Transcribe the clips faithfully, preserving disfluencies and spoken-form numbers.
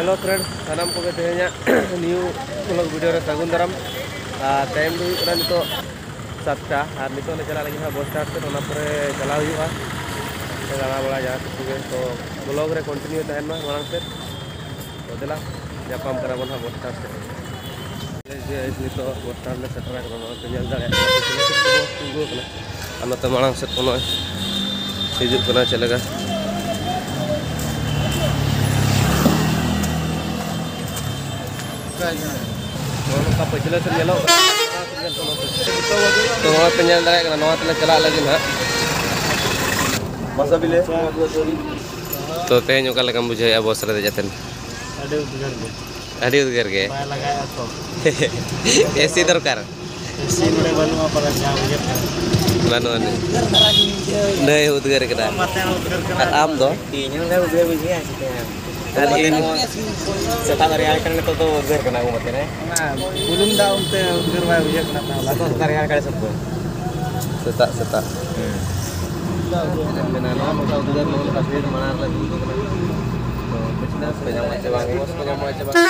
Hello friend सानाम को तेहना new blog video रे सगुन दाराम टाइम दो हुई नितो सातटा और नितो ले चला लगे बस स्टैंड से ओना परे चला हुआ दाड़ा बड़ा जहाँ किसी तो ब्लॉग रे कंटिन्यू तहन मा मांग से तो दिला जापाम करा बन बस स्टैंड से नितो बस स्टैंड ले सेटरा करा तो ñel दाड़े तिंगु कना अन तो मांग से कोनो हिजुक कना चलेगा तो पिछले से चलो तो पेल दाड़ा चला लगे ना तो तेज बुझे बस रे जाते उद्गार के एसी दरकार बनू नहीं उद्गार के आम दो सेता रेयाल करने तो तो उद्गार करना वो मते ने बुलुम दा उनते उद्गार बाय बुझे करना ला तो रेयाल करे सब सेता सेता मेना नो मोटा उद्गार नो का फिर मनार ला दूध तो पिछना से जामा चबांगे बस को जामा चबा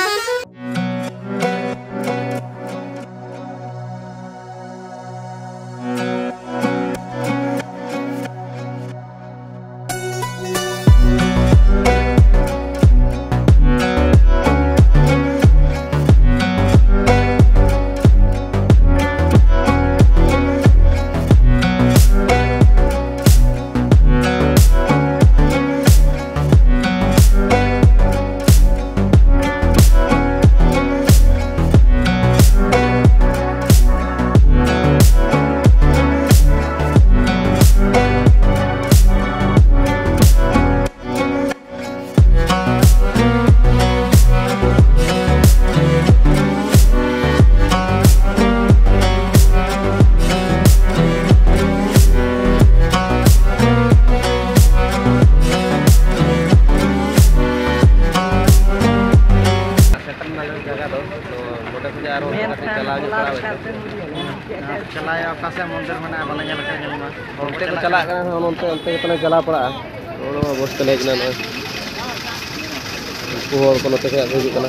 चला चला पड़ा बस तेल हजना को नोते हजना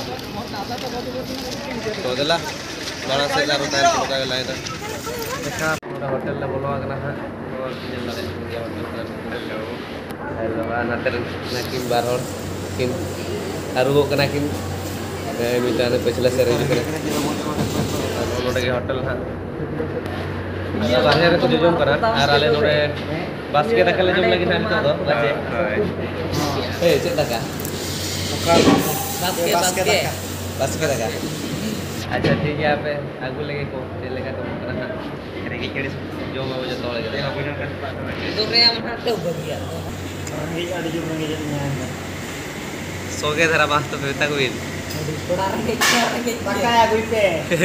तो दिला माड़ा से होटल ले बोलवा नाते बार हर किन आरुगो किन मिटाने पिछले से होटल हाँ बाहर को जम करा और आले नोडे बास्के दाका ले जम लगी ना नितो दो बाजे ए चेक दाका बास्के बास्के बास्के दाका अच्छा ठीक है पे आगु लगे को चेक लगा तो करा रेगी केड़ी जम आबो जतो लगे तो रे हम हटो बगिया रंगी आडी जम रंगी जनिया सोगे धरा बात तो बेता को इन थोड़ा रंगी रंगी पकाया गुइते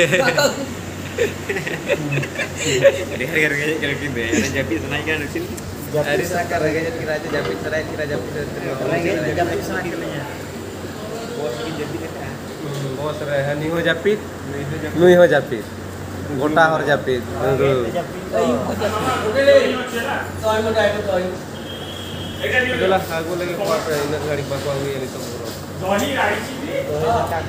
Hari harga jadi kinde, ada japit naik kan sini. Hari sakar harga jadi kira aja japit serai kira japit serai. Japit serai kiranya. Bos ini japit kan? Bos serai, hani ho japit, nui ho japit, gota ho japit. Ayo ho japit. Oke le. Toy mau gaya tu toy. Itulah aku lagi kuat ini garing pasang ini itu. Toy lagi sini.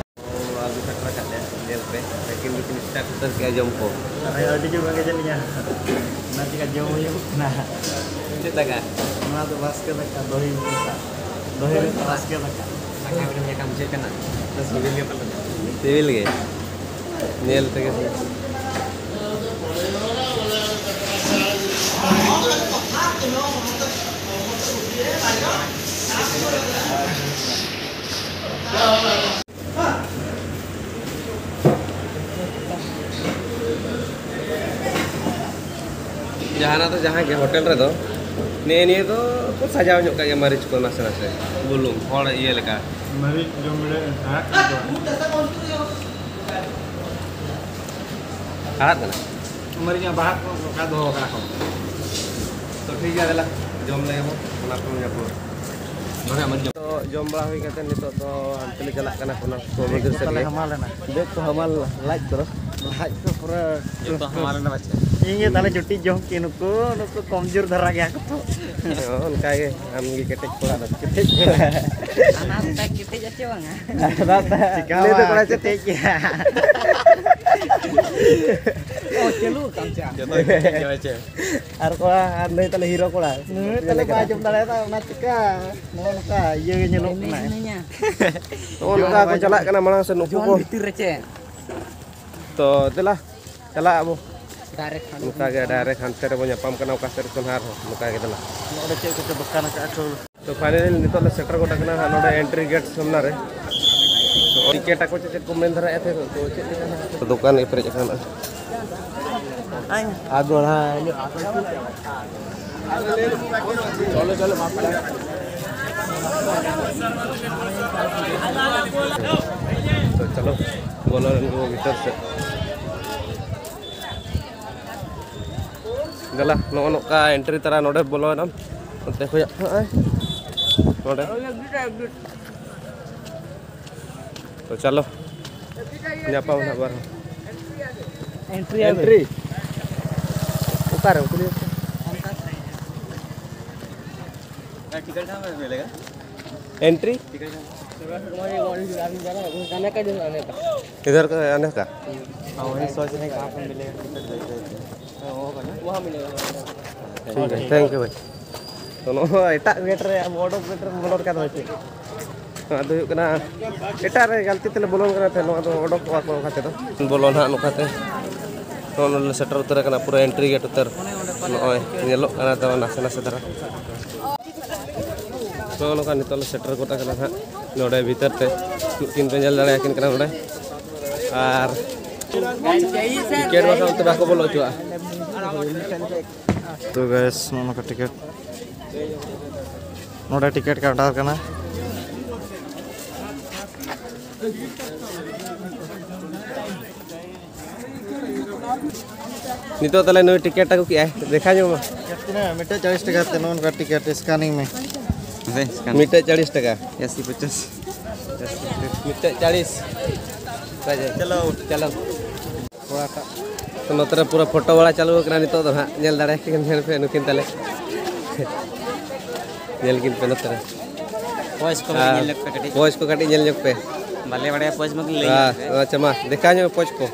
लेकिन लेकिन start उतर के जम को अरे अडी जो बगे जनिया nanti का जम यो ना चिंता का ना तो बस के लगा दोही दोही बस के लगा आके उन्हें काम चेक करना तो सिविल के पता सिविल के नेल तक जहाँ तो जहाँ के होटल रे तो ने ने तो को सजाव जो का मरीच को नासे नासे बुलुम और ये लेका मरीच जो मिले हाथ हाथ ना मरीच बाहर का दो का तो ठीक है दला जम ले हो ओना को या को नोरे मत तो जम बड़ा होई कते नितो तो अंतले चला कना कोना को मंदिर से ले हमाल ना देख तो हमाल लाइक करो लाइक तो पूरा जो तो हमारे ना बच्चे Ini tali cuti jokin nuku nuku komjur darah ya aku. Oh, kayak amgi ketek pula dah. Ketek. Anak tak kita jadi bang. Rata. Ini tu kalau Ketik ya. Oh celu kamca. Jodoh ketek aja. Arko andai tali hero pula. Nih tali baju tali ta natika. Nuka nuka iya nyeluk Ini nah. ininya. Oh, nuka aku celak kena malang senuku Jual ko. bitir receh. To, itulah. Celak abu. Direct. Nuka ke direct hantar punya pam kena ukas ter kunhar. Nuka gitu lah. Udah cek kita bekan aku. तो finally नितोल सेटर को टकना नोडे entry gate सामना रे तो ticket को check को मेन धरा थे तो चेक तो दुकान ए प्रेज खाना आगो ना चलो चलो माफ कर तो चलो बोलो इनको भीतर से गला नो नो का एंट्री तरह नोडे बोलो ना देखो या नोडे तो चलो nyapa mana baru Entry entry उतार उतरी टिकट कहाँ पे मिलेगा? एंट्री जाने का दिन आने का। इधर का आने का हाँ वही सोच रहे हैं कहाँ पे मिलेगा टिकट वहाँ मिलेगा। ठीक है थैंक यू भाई तो नो एटा गेट रे मोडो गेट रे बोलोर का होचे अदो कना एटा रे गलती तेले बोलोन कना थे नो अदो ओडो को को खाते तो बोलोन हा नो खाते तो नो सेटर उतर कना पूरा एंट्री गेट उतर नोय नेलो कना तो नासे नासे धरा तो नो का नितल सेटर कोटा कना हा नोडे भीतर ते किन पे जल दाड़े किन कना नोडे आर टिकट बाका उतर बाको बोलो चुआ तो गैस नोनो का टिकट नोडा टिकट काटा करना नितो तले नो टिकट को किया देखा जो कितना मीटर चालीस टका ते नोन का टिकट स्कैनिंग में मीटर चालीस टका अस्सी पचास मीटर चालीस चलो चलो थोड़ा सा तो नोतरे पूरा फोटो वाला चालू करा नितो तो हां नेल दाड़े के नेल पे नुकिन तले नेल किन पे नोतरे वॉइस को नेल लग पे कटी वॉइस को कटी नेल जग पे भले बड़े वॉइस में ले हां अच्छा मा देखा जो पोच को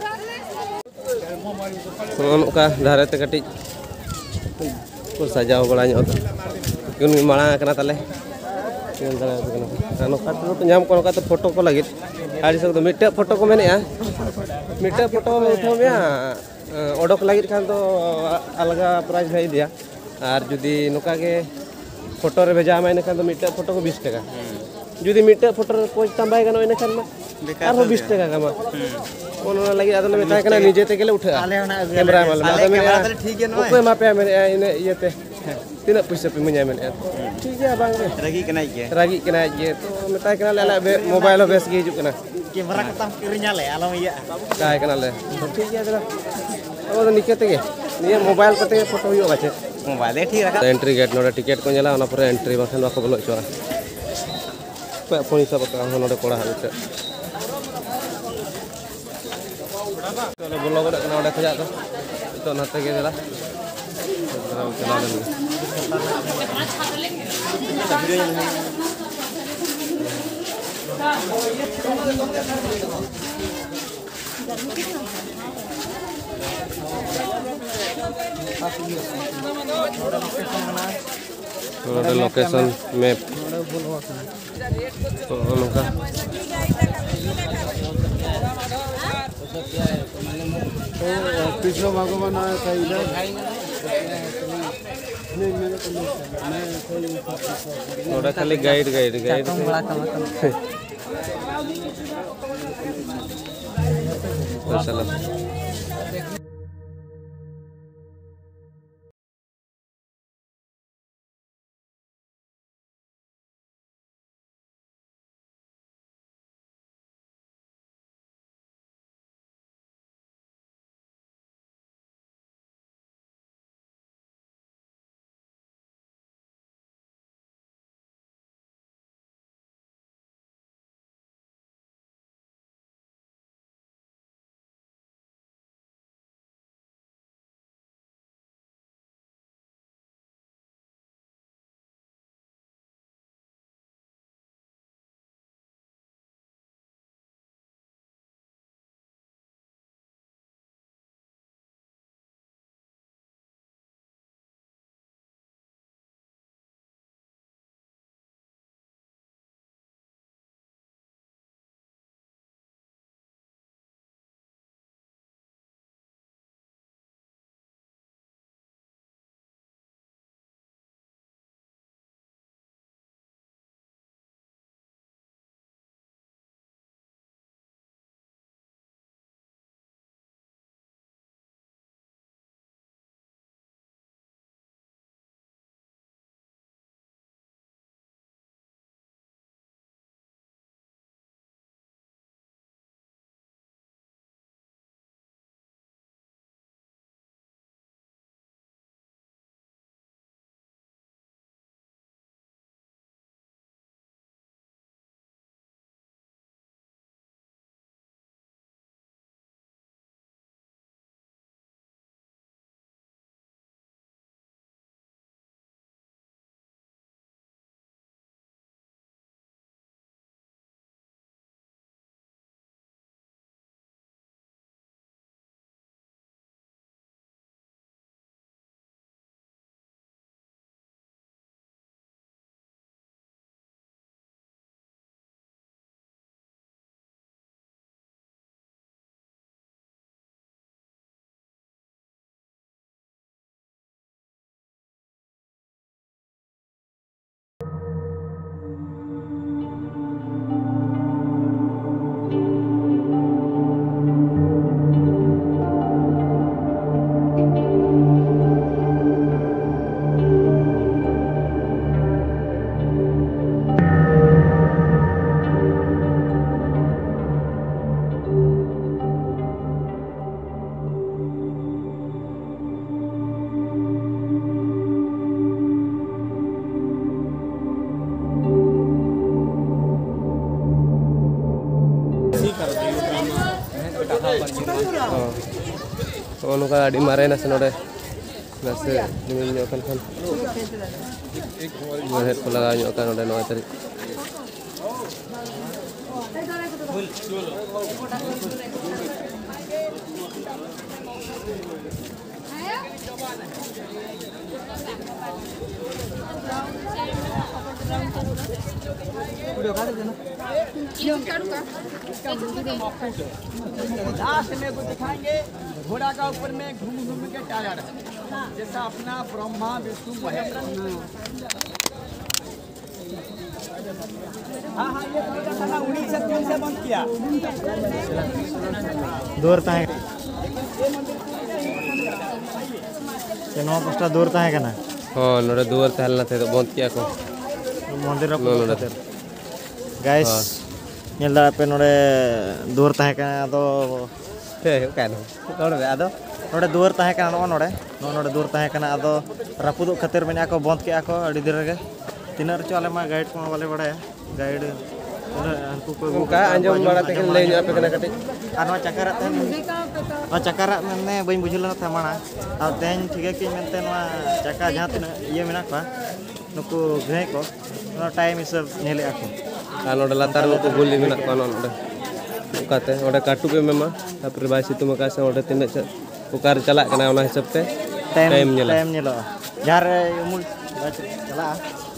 तो का धारे ते कटी को सजाव बड़ा नो तो कुन माणा कना तले नेल दाड़े कना नो का तो नाम को का तो फोटो को लगे आड़ी सब तो मिटे फोटो को मेने मिटे फोटो में उठो में ओडोक लगे खान तो अलगा प्राइस है दिया और जुदी नुका के फोटो रे भेजा में खान तो मिटे फोटो को बीस टका जुदी मिटे फोटो रे पोज तंबाई गनो इन खान में और बीस टका का मा ओनो लगे आदले में ताय कना निजे ते गेले उठा कैमरा माल आदले में ठीक है नो कोई मापे में इन इते तीना पैसा पे मुझे में ठीक है बांग रगी कना के रागी कना ये तो मेता कना ले मोबाइल बेस गे हिजु कना कैमरा कतम किरिnya ले आलम iya काय कना ले ठीक है जरा अब तो निके तेगे ये मोबाइल कते फोटो हुयो बाचे मोबाइल ठीक रखा एंट्री गेट नोडे टिकट को नेला ओना पर एंट्री बाखन बाको बोलो चोरा पे फोन हिसाब का नोडे कोड़ा हाते चलो बोलो गोडे कना ओडे खजा तो तो नाते गे देला चला ले लोकेशन मैप तो नोका पिछला भगवान आया था इधर नहीं मैंने तो नहीं नोडा खाली गाइड गाइड गाइड बड़ा कमा चलो Oh, anu kan di mare nasi node nasi dimin nyokan kan. Mare pula nyokan node node tadi. Last में को दिखाएंगे घोड़ा का ऊपर में घूम घूम के टायर जैसा अपना ब्रह्मा विष्णु महेश। हाँ हाँ ये उन्नीस सौ तीन से बंद किया दूर तक चलो कष्ट दूर तक है ना। हाँ नोड़े दूर तहलना थे तो बंद किया को मंदिर नोड़े गाइस नेलदा पे नोड़े दूर तक है तो हे कान नोड़े आदो नोड़े दूर तक है नो नोड़े नो नोड़े दूर तक है आदो रापुद खातिर में को बंद किया को अड़ी देर गे तीन रचो आले मा गाइड को वाले बड़ा गाइड उनको को उनका अंजम बड़ा तक ले जा पे कना कटी आनो चकरा तन नो चकरा ने बई बुझला था माना आ तेन ठीक है कि मेनते नो चका जहां तीन ये मेना का नुको घे को नो टाइम हिसाब नेले आको आ नोड़े लातार नुको गुली मेना को नोड़े उकाते ओडे काटू पे मेमा तापर बाय सितुम का से ओडे तिने उकार चला कना ओना हिसाब ते टाइम नेला टाइम नेला यार मूल चला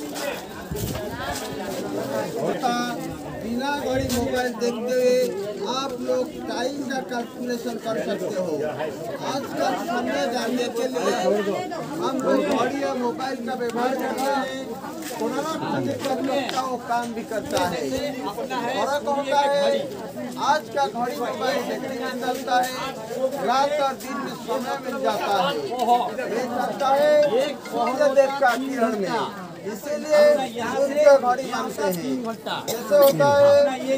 बिना घड़ी मोबाइल देखते हुए आप लोग टाइम का कैलकुलेशन कर सकते हो। आजकल समय जानने के लिए हम लोग घड़ी या मोबाइल का व्यवहार करते हैं। कोरोना का वो काम भी करता है। फर्क होता है आज का घड़ी मोबाइल देखने में चलता है रात और दिन में समय मिल जाता है। ये चलता है सूर्य देव का किरण में इसीलिए सूर्य का घड़ी मानते हैं। जैसे होता है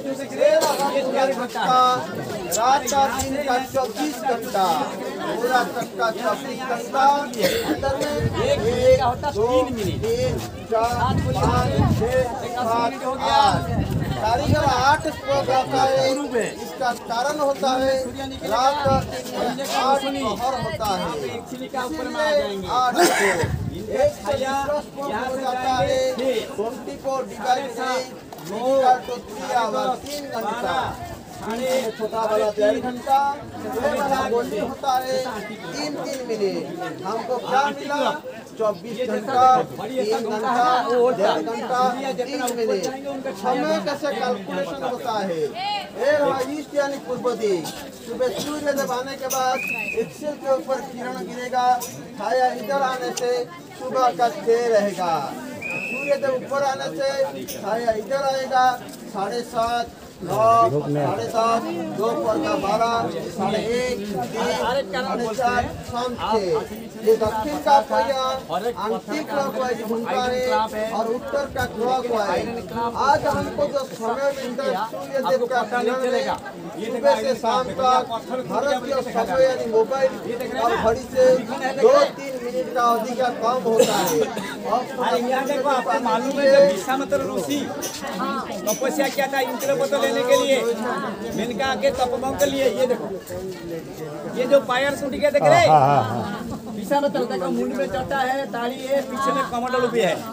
रात का दिन का चौबीस घंटा पूरा तक का चौबीस घंटा अंदर में एक दो तीन चार पाँच छः सात आठ कारीगर आठ स्ट्रोक आता है। इसका कारण होता है रात का दिन में आठ पहर होता है आठ एक हो जाता है ट्वेंटी फोर डिवाइड तो थ्री आवर तीन घंटा छोटा वाला डेढ़ घंटा वाला गोली होता है तीन तीन मिनट हमको क्या मिला चौबीस घंटा तीन घंटा डेढ़ घंटा तीन मिनट समय कैसे कैलकुलेशन होता है ईस्ट यानी पूर्व दिश सुबह सूर्य दबाने के बाद एक्सेल के ऊपर किरण गिरेगा छाया इधर आने से सुबह का छह रहेगा सूर्य के ऊपर आने से छाया इधर आएगा साढ़े सात नौ साढ़े सात दोपहर का बारह साढ़े एक तीन साढ़े चार शाम छः ये दक्षिण का पहिया एंटी क्लॉकवाइज घूमता है और उत्तर का क्लॉकवाइज। आज हमको जो समय मिलता है सूर्य देव का किरण में सुबह से शाम तक भारतीय समय यानी मोबाइल और घड़ी से दो तीन मिनट का अवधि का कम होता है। आपको मालूम है विश्वामित्र ऋषि तपस्या किया था इंद्रपत लेने के लिए मेनका के तपबम के लिए। ये देखो ये जो पायर टूट के देख रहे विश्वामित्र का मुंड में चढ़ता है ताली है पीछे में कमंडल भी है।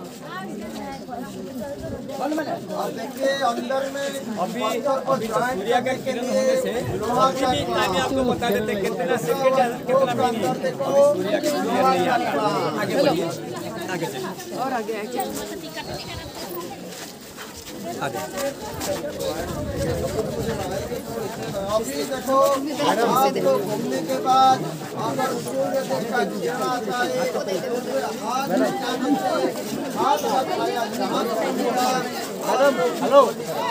और देखिए अंदर में अभी सूर्य के किरण होने से अभी भी आगे आपको बता देते कितना सेकंड कितना मिनट सूर्य के किरण नहीं आता। आगे बढ़िए आगे चलिए और आगे आगे आगे अभी देखो आपको घूमने के बाद अगर सूर्य देव का किरण आता है आज हाथ उठाया हेलो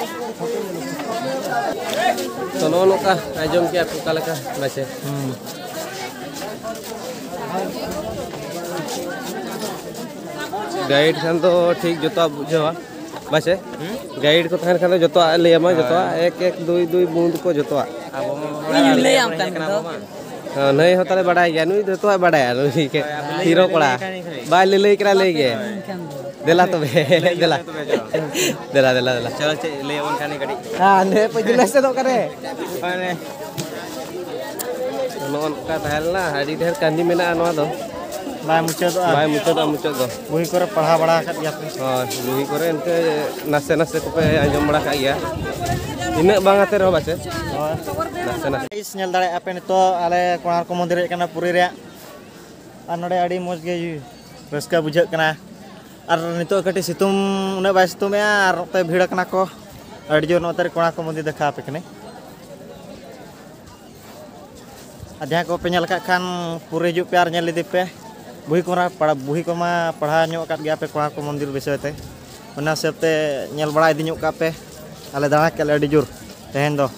चलो नोका आजम के आपको काला का बचे गाइड खान तो ठीक जोता बुझवा बचे गाइड को तहन खान जोता ले आमा जोता एक एक दुई दुई बूंद को जोता ले आम तन नहीं होता ले बड़ा गया नुई जोता बड़ा नुई के हीरो पड़ा बाय ले ले करा ले गए देला तो देला देला देला देला चलो ले ओन खाने गड़ी हां ने पे दिले से तो करे माने नौका तहलना आड़ी ढेर कानी मेना नवा दो बाय मुचादोआ बाय मुचाद मुचाद दो बुही करे पढ़ा बड़ा कर गया पे हां बुही करे इनके नासे नासे को पे आंजम बड़ा का गया इन बांग आते रहो बाचे नासे नासे इस नेल दाड़े आपे नितो आले कोणार्क मंदिर कना पुरी रे आर नोडे आड़ी मौज गे रस्का बुझा कना आर नितो कटी सितुम उना बाय सितुमे आर ते भीड़ कना को आड़ी जोर नोते कोणार्क मंदिर देखा पे कने आधा को पे नेल का खान पुरी जु प्यार नेल इदि पे बुही कोरा पढ़ा बुही को मा पढ़ा ᱧᱚᱜ ᱠᱟᱫ ᱜᱮᱭᱟ ᱯᱮ कोणार्क मंदिर विषय ते ᱚᱱᱟ ᱥᱮᱯᱛᱮ ᱧᱮᱞ ᱵᱟᱲᱟ ᱤᱫᱤ ᱧᱚᱜ ᱠᱟᱜ ᱯᱮ ᱟᱞᱮ ᱫᱟᱬᱟ ᱠᱮᱞ ᱟᱹᱰᱤ ᱡᱳᱨ ᱛᱮᱦᱮᱧ ᱫᱚ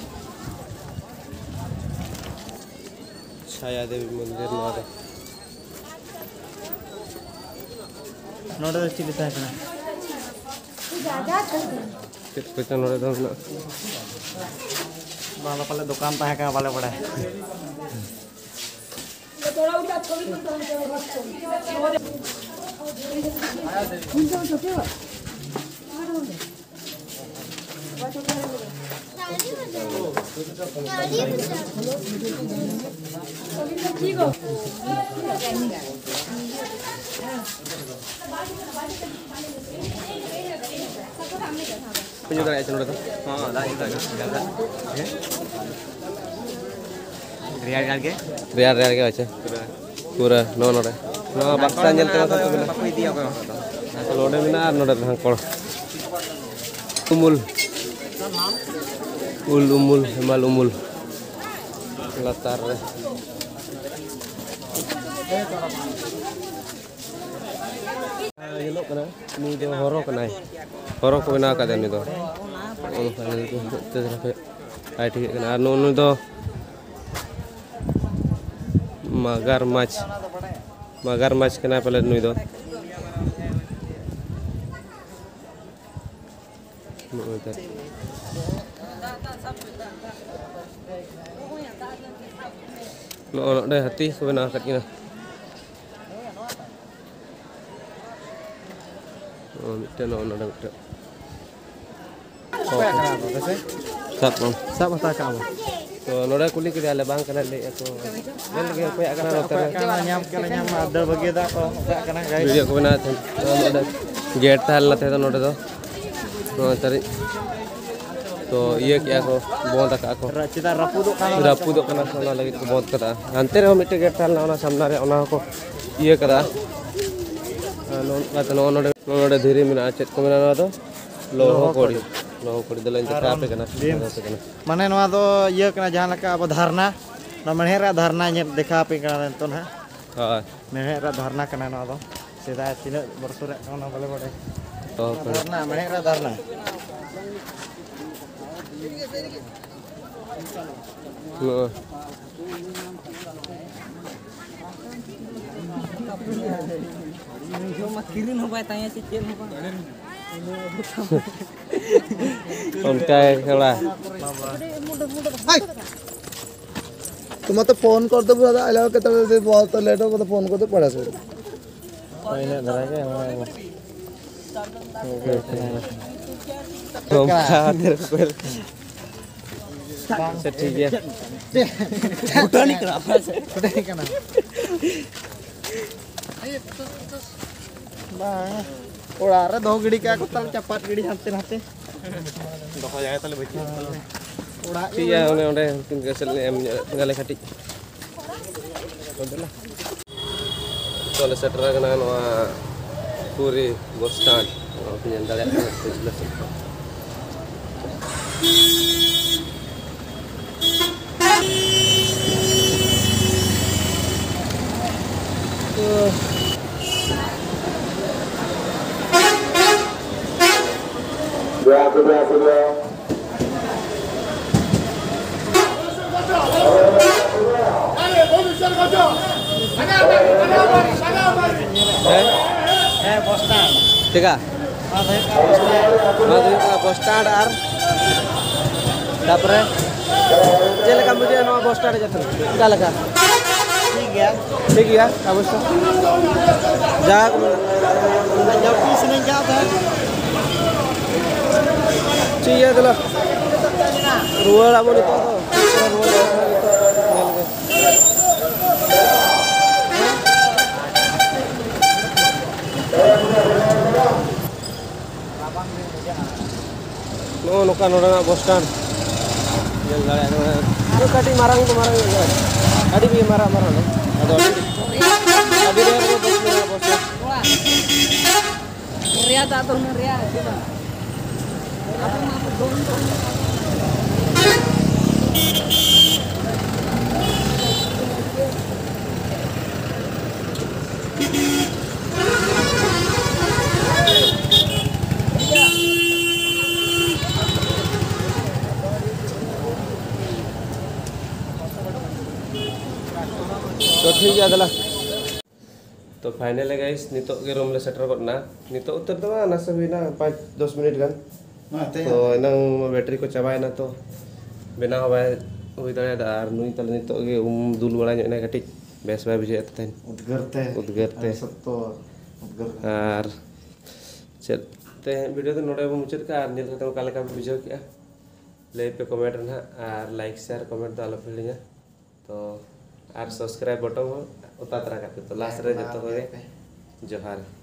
छाया देवी मंदिर नवा दो नोडे दो चिली ताहे कना कित पे नोडे दो ना बाला पाले दुकान ताहे का बाले पड़े punya dari channel itu oh dah itu dah रियार गाल के रियार रियार के baca पूरा no no deh no baksa nyel tengah satu bila Bapu इदी ako kalau udah mina no deh hangkol umul ul umul hemal umul latar jelok kena ini dia horok kena horok ko bena kada ni do ono kali ko terus ai ठीक kena anu nu do magar mach magar mach kena pale nui do no no deh hati ko bena kat kina oh mitte no no mitte sab सब बता का तो नोड़ा कुली के आले बांग कना ले तो जल के कोई अगर नोतर कना ᱧᱟᱢ कला ᱧᱟᱢ अदर बगे दा को कना गाइस वीडियो को बना थे नोड़ा गेट था हल्ला थे तो नोड़ा दो तो तरी तो ये क्या को बोंद का को चिदा रपु दो कना रपु दो कना सोना लगे को बोंद कदा अंते रे मिटे गेट था ना सामने रे ओना को ये कदा नोन का तो नोड़ा नोड़ा धीरे मिना चेक को मिना दो लोहो कोड़ी लोहो कोड़ी दलन चका पे कना माने नवा दो ये कना जहां लका अब धारणा न मणेरा धारणा ने देखा पे कना तो ना हां मणेरा धारणा कना नवा दो सीधा तिना वर्ष रे कना बोले बड़े तो धारणा मणेरा धारणा नो जो मा किरिन हो बाय ताया से चेल हो उनका खेला तुम तो फोन कर दो ब्रदर आइला के तले बहुत लेट हो तो फोन कर दो पड़ा से पहले धरा के हम खातिर पर अच्छा ठीक है फुटा निकला फुटा निकला bang ora do gidi ka ko tal cepat gidi hante hante doko jaga tale beci ora iya one one mungkin gasel em tinggal kati lah soal setra kana no puri bus stand pinjam dale jelas Berapa berapa berapa? eh bos stand tiga madu ka bus stand ar tapre jele kamu dia no bus stand jatuh kala ka ठीक है ठीक है अवश्य जा जब किसी ने क्या था ठीक है चलो रुआ ला बोले तो रुआ नौका नोडा बस स्टैंड जल दाड़ा काटी मारंग तो मारंग अड़ी भी मारा मारा ना अदो अड़ी रे बस मेरा बस रिया दा तो ना रिया apa mau don don तो ठीक है अदला तो फाइनल है गाइस नितो के रूम ले सेटर करना नितो उत्तर तो ना सब ना पाँच दस मिनट गान तो इनंग बैटरी को चाबाय ना तो बिना हवा हुई दाड़े आर नुई तले नितो के उम दुल बड़ा ᱧᱚᱜ ना कटिज बेस बाय बुझे तथेन उद्गरते उद्गरते सत्तो उद्गर आर चल ते वीडियो तो नोडे मुचाद का आर नेल कते का लेका बुझाव किया ले पे कमेंट ना आर लाइक शेयर कमेंट तो आलो फिलिंगा तो आर सब्सक्राइब बटन उता तरह का तो लास्ट रे जतो जोहार।